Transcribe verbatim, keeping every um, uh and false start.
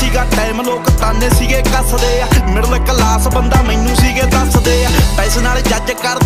ਸੀਗਾ ਟਾਈਮ ਲੋਕ ਤਾਨੇ ਸੀਗੇ ਕੱਸਦੇ ਆ। ਮਿਡਲ ਕਲਾਸ ਬੰਦਾ ਮੈਨੂੰ ਸੀਗੇ ਦੱਸਦੇ ਆ। ਪੈਸੇ ਨਾਲ ਜੱਜ ਕਰ